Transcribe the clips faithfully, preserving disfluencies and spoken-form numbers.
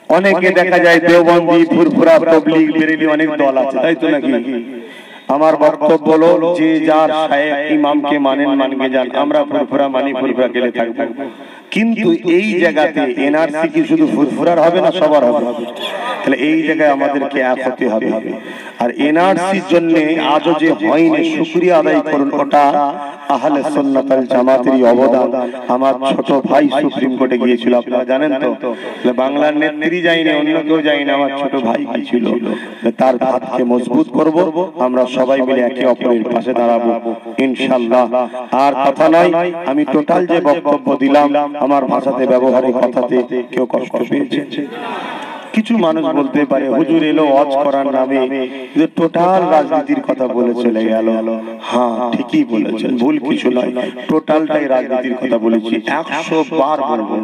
অনেকে দেখা যায় দেওবন্দি, ফুরফুরা, তবলিগ, বেরেলি অনেক দল আছে, তাই তো নাকি? আমার বক্তব্য হলো যে যার শায়েখ ইমামকে মানেন মানকে যান, আমরা ফুরফুরা মানি, ফুরফুরা গেলে থাকবো। কিন্তু এই জায়গাতে এনআরসি কি শুধু ফুরফুরার হবে না, সবার হবে? তাহলে এই জায়গায় আমাদেরকে এক হতে হবে। আর এনআরসির জন্য আজও যে হয়নি, শুকরিয়া আদায় করুন, ওটা আহলে সুন্নাত ওয়াল জামাতেরই অবদান। আমার ছোট ভাই সুপ্রিম কোর্টে গিয়েছিল, আপনারা জানেন তো? বাংলার নেত্রী যায়নি, অন্য কেউ যায়নি, আমার ছোট ভাই গিয়েছিল। তার হাতকে মজবুত করব, আমরা সবাই মিলে একে অপরের পাশে দাঁড়াবো ইনশাআল্লাহ। আর কথা নাই, আমি টোটাল যে বক্তব্য দিলাম আমার ভাষাতে, ব্যবহারে, কথাতে কেউ কষ্ট পেয়েছে? কিছু মানুষ বলতে পারে হুজুর এলো ওয়াজ করার নামে টোটাল রাজনীতির কথা বলে চলে গেল। হ্যাঁ, ঠিকই বলেছেন, ভুল কিছু নয়, টোটালটাই রাজনীতির কথা বলেছি। একশো বার বলবো,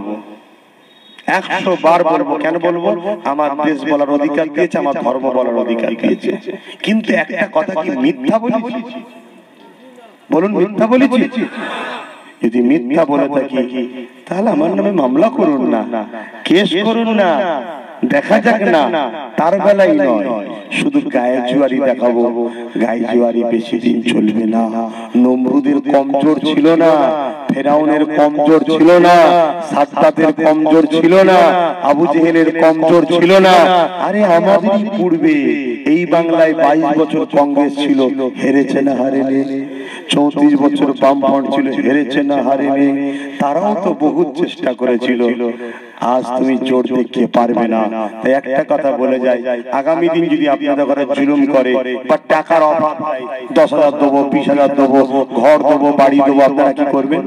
একশো বার বলবো। কেন বলবো? আমার দেশ বলার অধিকার দিয়েছে, আমার ধর্ম বলার অধিকার দিয়েছে। কিন্তু একটা কথা কি মিথ্যা বলেছি? বলুন, মিথ্যা বলেছি? যদি মিথ্যা বলে থাকি তাহলে আমার নামে মামলা করুন না, কেস করুন না, দেখা যাক না। তার বেলায় নয়, শুধু গায়ে জুয়ারি দেখাবো। গায়ে জুয়ারি বেশি দিন চলবে না। নমরুদের কমজোর ছিল না, ফেরাউনের কমজোর ছিল না, সাদ্দাতের কমজোর ছিল না, আবু জেহেলের কমজোর ছিল না। আরে আমাদেরই পূর্বে এই বাংলায় বাইশ বছর কংগ্রেস ছিল, হেরেছে না হারেনি? চৌত্রিশ বছর বামফ্রন্ট ছিল, হেরেছে না হারেনি? তারাও তো বহুত চেষ্টা করেছিল। আজ তুমি জোর দেখিয়ে পারবে না। তাই একটা কথা বলে যাই, আগামী দিন যদি আপনাদের ঘরে জুলুম করে বা টাকার অভাব হয়, দশ হাজার দেবো, বিশ হাজার দেবো, ঘর দেবো, বাড়ি দেবো, আপনারা কি করবেন?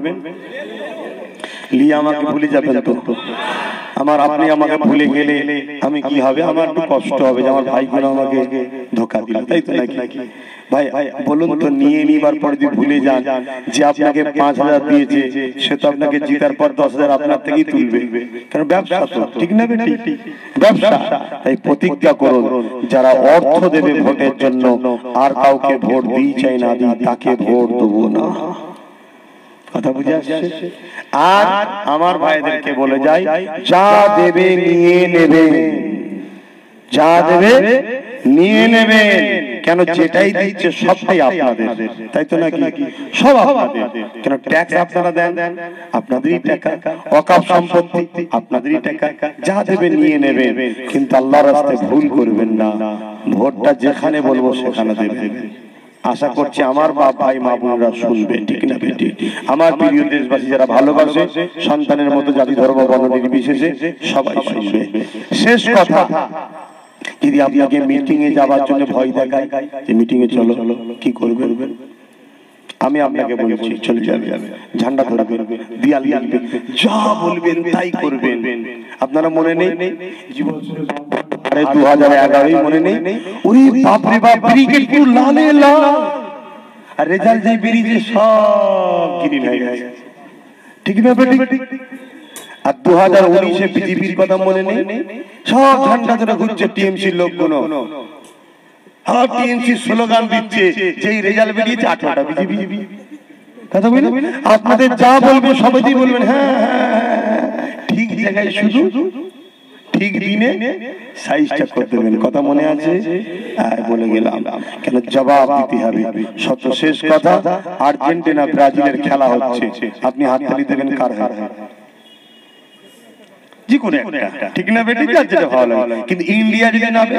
লিয়ে আমাকে ভুলে যাবেন তো? আমার আপনি আমাকে ভুলে গেলে আমি কি হবে? আমার একটু কষ্ট হবে যে আমার ভাইগুলো আমাকে ধোকা দিল, তাই তো নাকি? ভাই বলুন তো, নিয়ে নিবার পর যদি ভুলে যান যে আপনাকে পাঁচ হাজার দিয়েছে, সে তো আপনাকে জিতার পর দশ হাজার আপনার থেকেই তুলবে, কারণ ব্যবসা তো, ঠিক না বেটি? ব্যবসা। তাই প্রতিজ্ঞা করুন, যারা অর্থ দেবে ভোটের জন্য, আর কাউকে ভোট দিই চাই না দিই, তাকে ভোট দেবো না। কথা বুঝে আসছে? আর আমার ভাইদেরকে বলে যাই, যা দেবে নিয়ে নেবে, যা দেবে নিয়ে নেবে। কেন? যেটাই দিচ্ছে সবটাই আপনাদের, তাই তো নাকি? সব আপনাদের। কেন? ট্যাক্স আপনারা দেন, আপনাদেরই টাকা। ওয়াকফ সম্পত্তি আপনাদেরই টাকা। যা দেবে নিয়ে নেবে, কিন্তু আল্লাহর রাস্তায় ভুল করবেন না। ভোটটা যেখানে বলবো সেখানে দেবেন। আশা করছি আমার বাপ ভাই মা বোনরা শুনবে, ঠিক না বেটি? আমার প্রিয় দেশবাসী যারা ভালোবাসে, সন্তানের মতো জাতি ধর্ম বর্ণ নির্বিশেষে সবাই শুনবে। শেষ কথা, যদি আপনাকে মিটিং এ যাওয়ার জন্য ভয় দেখায় যে মিটিং এ চলো, কি করবেন? আমি আপনাকে বলছি, চলে যাবে, ঝান্ডা ধরবেন, দিয়াল লিখবেন, যা বলবেন তাই করবেন। আপনারা মনে নেই জীবন আরে দু হাজার এগারোই মনে নেই? ওরে বাপরে বাপ, ব্রিগেড পুরো লালে লাল, আর রেজাল্ট যে বেরিয়েছে সব গ্রিন হয়ে গেছে, ঠিক না বেটি? আর দু হাজার উনিশে বিজেপির কথা মনে নেই? সব ঝান্ডা ধরে ঘুরছে টিএমসির লোকগুলো, সব টিএমসির স্লোগান দিচ্ছে, যেই রেজাল্ট বেরিয়েছে আঠারোটা বিজেপি। কথা বলি, আপনাদের যা বলবে সবাই বলবেন হ্যাঁ ঠিক জায়গায়, শুধু ঠিক দিনে সাইজটা করে দেবেন। কথা মনে আছে? আর বলে গেলাম, কেন জবাব দিতে হবে। সত্য শেষ কথা, আর্জেন্টিনা ব্রাজিলের খেলা হচ্ছে, আপনি হাততালি দেবেন কার হার? যে কোনো একটা, ঠিক না বেটি? যেটা ভালো লাগে। কিন্তু ইন্ডিয়া যদি নামে,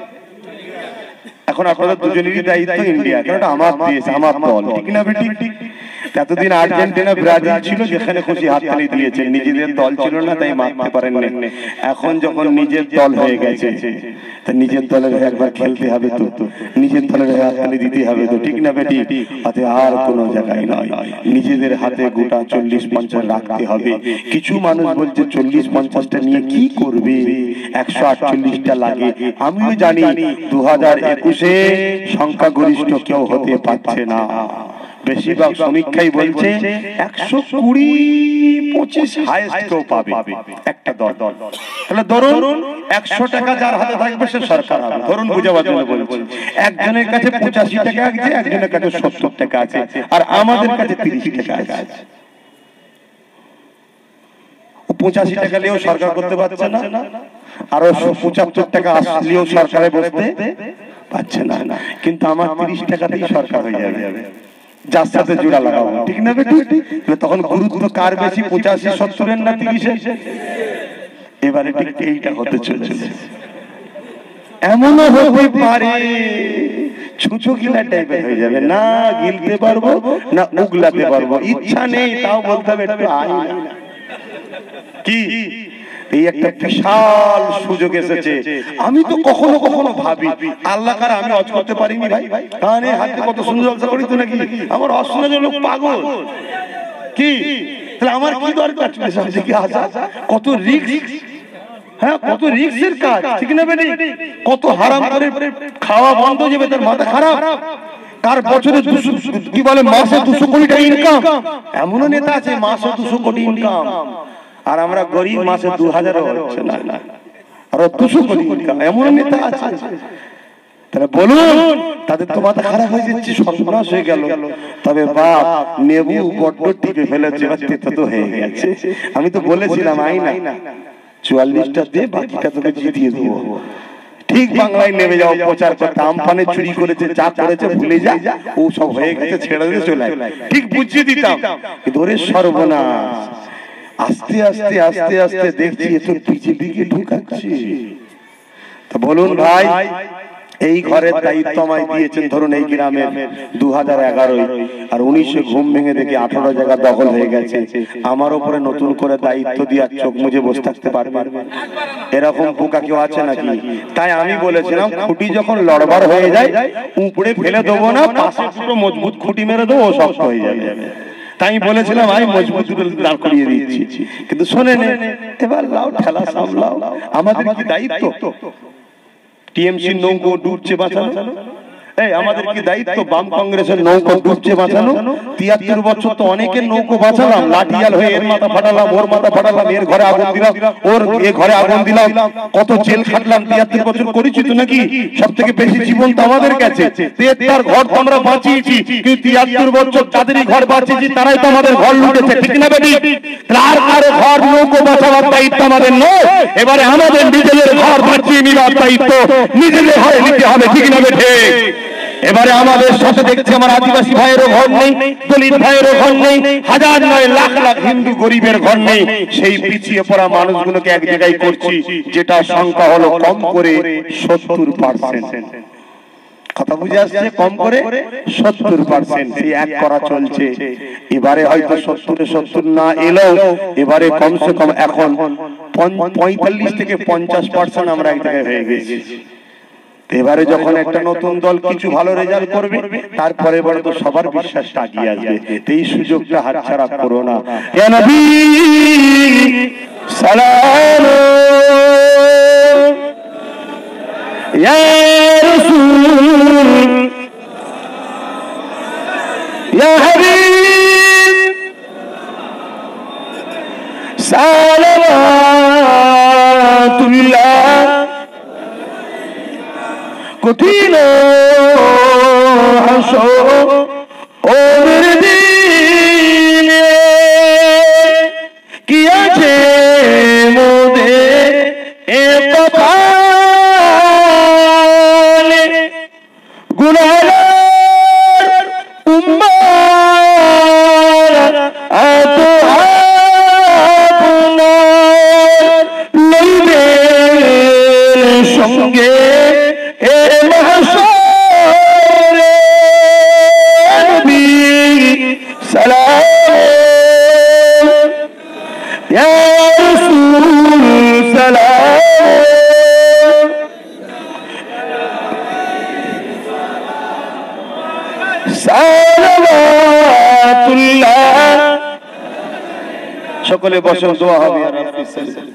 এখন আপনাদের দুজনেরই দায়িত্ব ইন্ডিয়া, কারণ আমার দেশ, আমার দল, ঠিক না বেটি? এতদিন আর্জেন্টিনা ব্রাজিল ছিল, যেখানে খুশি হাততালি দিয়েছেন, নিজেদের দল ছিল না তাই মারতে পারেননি। এখন যখন নিজের দল হয়ে গেছে, তা নিজের দলের হয়ে একবার খেলতে হবে তো, নিজের দলের হয়ে হাততালি দিতে হবে তো, ঠিক না বেটি? হাতে আর কোনো জায়গায় নয়, নিজেদের হাতে গোটা চল্লিশ পঞ্চাশ রাখতে হবে। কিছু মানুষ বলছে চল্লিশ পঞ্চাশটা নিয়ে কি করবে, একশো আটচল্লিশটা লাগে। আমিও জানি দু হাজার একুশে সংখ্যাগরিষ্ঠ কেউ হতে পারছে না। বেশিরভাগ সমীক্ষাই বলছে একশো কুড়ি পঁচিশ হাইয়েস্ট কেউ পাবে একটা দল। তাহলে ধরুন একশো টাকা যার হাতে থাকবে সে সরকার হবে, ধরুন বুঝাবার জন্য বলছি। একজনের কাছে পঁচাশি টাকা আছে, একজনের কাছে সত্তর টাকা আছে, আর আমাদের কাছে তিরিশ টাকা আছে। পঁচাশি টাকা নিয়েও সরকার করতে পারছে না, আরো পঁচাত্তর টাকা আসলেও সরকারে বসতে পারছে না, কিন্তু আমার তিরিশ টাকাতেই সরকার হয়ে যাবে, যার সাথে জোড়া লাগাবো, ঠিক না বেটি? তখন গুরুত্ব কার বেশি, পঁচাশি সত্তরের না তিরিশের? এবারে ঠিক এইটা হতে চলেছে। এমনও হতে পারে ছুঁচো গিলা টাইপের হয়ে যাবে, না গিলতে পারবো না উগলাতে পারবো, ইচ্ছা নেই তাও বলতে হবে একটু আয় না। কি এই একটা বিশাল সুযোগ এসেছে। আমি তো কখনো কখনো ভাবি আল্লাহ কার আমি অজ করতে পারিনি ভাই, কানে হাতে কত সুন্দর জলসা করি তো নাকি আমার অসুন্দর লোক পাগল কি, তাহলে আমার কি দরকার কি আসা, কত রিস্ক, হ্যাঁ কত রিস্কের কাজ, ঠিক না বেটি? কত হারাম করে খাওয়া বন্ধ যাবে, তার মাথা খারাপ। কার বছরে দুশো কি বলে মাসে দুশো কোটি টাকা ইনকাম, এমনও নেতা আছে মাসে দুশো কোটি ইনকাম, আর আমরা গরিব মাসে দু হাজারও হচ্ছে না, আর দুশো কোটি ইনকাম, এমন নেতা আছে। তাহলে বলুন তাদের তো মাথা খারাপ হয়ে যাচ্ছে, সর্বনাশ হয়ে গেল। তবে বাপ নেবু বড্ড টিপে ফেলেছে, তো হয়ে গেছে। আমি তো বলেছিলাম আই না চুয়াল্লিশটা দে, বাকিটা তোকে জিতিয়ে দেবো। ঠিক বাংলায় নেমে যাও প্রচার করতে, আমফানে চুরি করেছে যা করেছে ভুলে যা, ও সব হয়ে গেছে, ছেড়ে দিয়ে চলে ঠিক বুঝিয়ে দিতাম, কিন্তু ওরে সর্বনাশ। আস্তে আস্তে আস্তে আস্তে দেখছি এ তো বিজেপিকে ঢুকাচ্ছে। তো বলুন ভাই, এই ঘরের দায়িত্ব আমায় দিয়েছেন ধরুন এই গ্রামের দু হাজার এগারোয়, আর উনিশে ঘুম ভেঙে দেখি আঠারো জায়গা দখল হয়ে গেছে, আমার উপরে নতুন করে দায়িত্ব দিয়ে চোখ মুজে বসে থাকতে পারবে? এরকম বোকা কেউ আছে নাকি? তাই আমি বলেছিলাম খুঁটি যখন লড়বার হয়ে যায় উপরে ফেলে দেবো না, পাশে পুরো মজবুত খুঁটি মেরে দেবো, ও শক্ত হয়ে যাবে। তাই আমি বলেছিলাম আমি মজবুত দাঁড় করিয়ে দিচ্ছি, কিন্তু শোনেন এবার লাও ঠেলা সামলাও, আমাদের কি দায়িত্ব? টিএমসি নৌকো ডুবছে বাঁচানো, এই আমাদের কি দায়িত্ব? বাম কংগ্রেসের নৌকো ডুবছে বাঁচানো। তিয়াত্তর বছর তো অনেকের নৌকো বাঁচালাম, লাঠিয়াল হয়ে এর মাথা ফাটালাম, ওর মাথা ফাটালাম, এর ঘরে আগুন দিলাম, ওর এ ঘরে আগুন দিলাম, কত জেল খাটলাম, তিয়াত্তর বছর করেছি তো নাকি? সব থেকে বেশি জীবন তো আমাদের কাছে, তেহাত্তর ঘর তো আমরা বাঁচিয়েছি, কিন্তু তিয়াত্তর বছর যাদেরই ঘর বাঁচিয়েছি তারাই তো আমাদের ঘর লুটেছে, ঠিক না বেটি? কার কার ঘর নৌকো বাঁচাবার দায়িত্ব আমাদের নয়, এবারে আমাদের নিজেদের ঘর বাঁচিয়ে নেওয়ার দায়িত্ব নিজেদের ঘরে নিতে হবে, ঠিক না বেটি? এবারে আমাদের সাথে দেখছি আমার আদিবাসী ভাইয়েরও ঘর নেই, দলিত ভাইয়েরও ঘর নেই, হাজার নয় লাখ লাখ হিন্দু গরিবের ঘর নেই। সেই পিছিয়ে পড়া মানুষগুলোকে এক জায়গায় করছি, যেটা সংখ্যা হলো কম করে সত্তর পার্সেন্ট। কথা বুঝে আসছে? কম করে সত্তর পার্সেন্ট সেই এক করা চলছে। এবারে হয়তো সত্তরে সত্তর না এলেও এবারে কমসে কম এখন পঁয়তাল্লিশ থেকে পঞ্চাশ পার্সেন্ট আমরা এক জায়গায় হয়ে গেছি। এবারে যখন একটা নতুন দল কিছু ভালো রেজাল্ট করবে, তারপরে এবারে তো সবার বিশ্বাসটা এগিয়ে আসবে। এই সুযোগটা হাতছাড়া করো না। ইয়া নবী সালাম, ইয়া রাসূল, ইয়া হাবিব সালাওয়াতুল্লাহ। কঠিন হাসর দিনে কি আছে মোদের এ কপালে, গুনাহগার উম্মার এত আপনার লইবে সঙ্গে এ মাহশরে। নবী সালাম, ইয়া রাসূল সালাম, সালাওয়াতুল্লাহ। সকলে বসে দোয়া হবে। ইয়া রাব্বি সাল্লাল্লাহু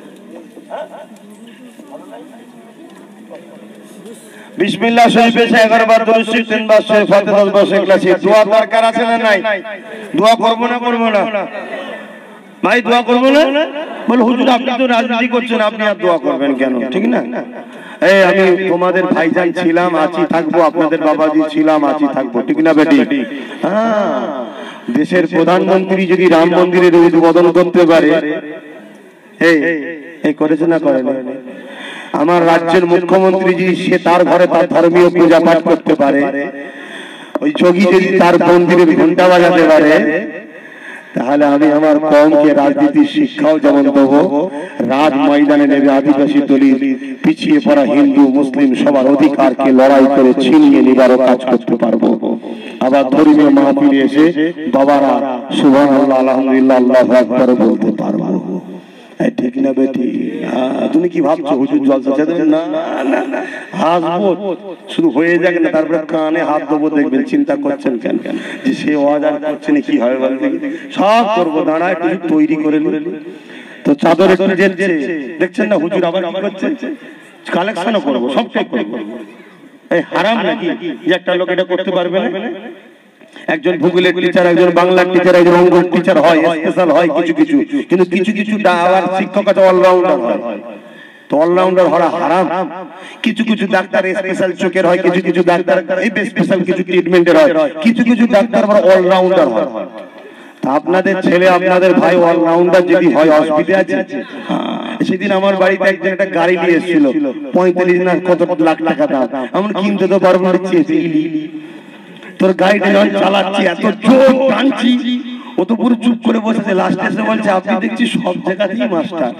বিসমিল্লাহ শরীফে এগারো বার দরুদ শরীফ, তিন বার শরীফ, ফাতিহা দশ বার ইখলাস। দোয়া দরকার আছে না নাই? দোয়া করব না করব না ভাই? দোয়া করব না? বল হুজুর আপনি তো রাজনীতি করছেন, আপনি আর দোয়া করবেন কেন? ঠিক না? এই আমি তোমাদের ভাইজান ছিলাম, আছি থাকবো, আপনাদের বাবাজি ছিলাম, আছি থাকবো, ঠিক না বেটি? হ্যাঁ, দেশের প্রধানমন্ত্রী যদি রাম মন্দিরের উদ্বোধন করতে পারে, এই করেছে না করেনি? আমার রাজ্যের মুখ্যমন্ত্রী জি সে তার ঘরে তার ধর্মীয় পূজা পাঠ করতে পারে, ওই যোগী যদি তার মন্দিরের ঘন্টা বাজাতে পারে, তাহলে আমি আমার কমকে রাজনীতির শিক্ষাও যেমন দেবো, রাজ ময়দানে নেবে আদিবাসী দলিত পিছিয়ে পড়া হিন্দু মুসলিম সবার অধিকারকে লড়াই করে ছিনিয়ে নিবারও কাজ করতে পারবো। আবার ধর্মীয় মাহফিলে এসে বাবারা সুবহানাল্লাহ আলহামদুলিল্লাহ আল্লাহু আকবার বলতে পারবো। ঠিক না বেটি? তুমি কি ভাবছো হুজুর জলসা ছেড়ে না? হাসবো শুধু হয়ে যাক না, তারপরে কানে হাত দেবো, দেখবেন চিন্তা করছেন কেন যে সে ওয়াজ আর করছে না, কি হবে বলতে সব করবো, দাঁড়ায় একটু তৈরি করে তো চাদর একটু জেলছে, দেখছেন না হুজুর আবার কি করছে, কালেকশনও করবো, সবটাই করবো। এই হারাম নাকি যে একটা লোক এটা করতে পারবে না? একজন ভূগোলের টিচার, একজন বাংলার টিচার, একজন অঙ্কের টিচার হয়, স্পেশাল হয় কিছু কিছু, কিন্তু কিছু কিছু আবার শিক্ষক আছে অলরাউন্ডার হয়। তো অলরাউন্ডার হওয়া হারাম। কিছু কিছু ডাক্তার স্পেশাল চোখের হয়, কিছু কিছু ডাক্তার এই স্পেশাল কিছু ট্রিটমেন্টের হয়, কিছু কিছু ডাক্তার আবার অলরাউন্ডার হয়। তা আপনাদের ছেলে আপনাদের ভাই অলরাউন্ডার যদি হয় অসুবিধা আছে? সেদিন আমার বাড়িতে একজন একটা গাড়ি নিয়ে এসেছিল, পঁয়তাল্লিশ না কত লাখ টাকা দাম, আমরা কিনতে তো পারবো না, তোর গাড়িটা যখন চালাচ্ছি এত জোর টানছি, ও তো পুরো চুপ করে বসেছে, লাস্টে এসে বলছে আপনি দেখছি সব জায়গাতেই মাস্টার।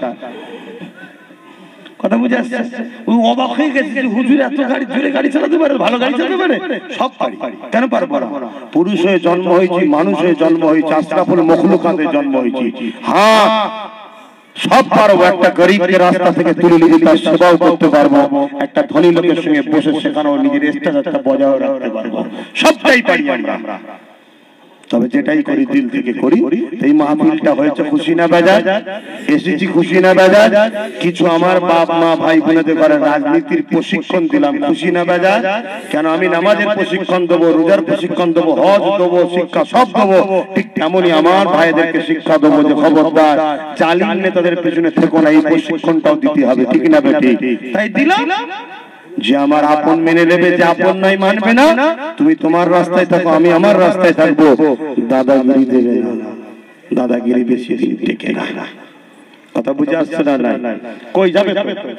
কথা বুঝে আসছে? ও অবাক হয়ে গেছে, হুজুর এত গাড়ি জোরে গাড়ি চালাতে পারে, ভালো গাড়ি চালাতে পারে, সব পারি, কেন পারবো না? পুরুষ হয়ে জন্ম হয়েছি, মানুষ হয়ে জন্ম হয়েছি, আশরাফুল মখলুকাতে জন্ম হয়েছি, হ্যাঁ সব পারবো। একটা গরিবকে রাস্তা থেকে তুলে নিয়ে তার সেবাও করতে পারবো, একটা ধনী লোকের সঙ্গে বসে সেখানেও নিজের স্ট্যাটাসটা বজায় রাখতে পারবো, সবটাই পারি আমরা। তবে যেটাই করি দিল থেকে করি। এই মাহফিলটা হয়েছে খুশি না বেজার? এসেছি খুশি না বেজার? কিছু আমার বাপ মা ভাই বোনেদের ঘরে রাজনীতির প্রশিক্ষণ দিলাম, খুশি না বেজার? কেন আমি নামাজের প্রশিক্ষণ দেবো, রোজার প্রশিক্ষণ দেবো, হজ দেবো, শিক্ষা সব দেবো, ঠিক তেমনই আমার ভাইদেরকে শিক্ষা দেবো যে খবরদার জালিম নেতাদের পেছনে থেকো না, এই প্রশিক্ষণটাও দিতে হবে, ঠিক না বেটি? তাই দিলাম যে আমার আপন মেনে নেবে, যে আপন নাই মানবে না, তুমি তোমার রাস্তায় থাকো, আমি আমার রাস্তায় থাকবো। দাদাগিরি দেবে না, দাদাগিরি বেশি দিন টেকে না। কথা বুঝে আসছে না? না কই যাবে?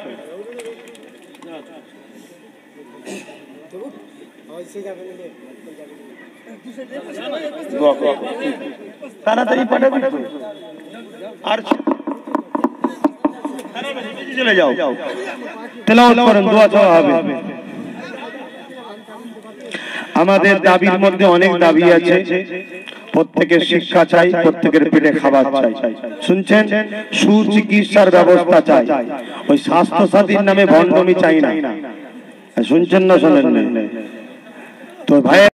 তাড়াতাড়ি পাঠাবি আর চলে যাও, তেলাওয়াত করেন, দোয়া চাওয়া হবে। আমাদের দাবির মধ্যে অনেক দাবি আছে, প্রত্যেকের শিক্ষা চাই, প্রত্যেকের পেটে খাবার চাই, শুনছেন? সুচিকিৎসার ব্যবস্থা চাই, ওই স্বাস্থ্য সাথীর নামে ভণ্ডমি চাই না, শুনছেন না শোনেন? তো ভাই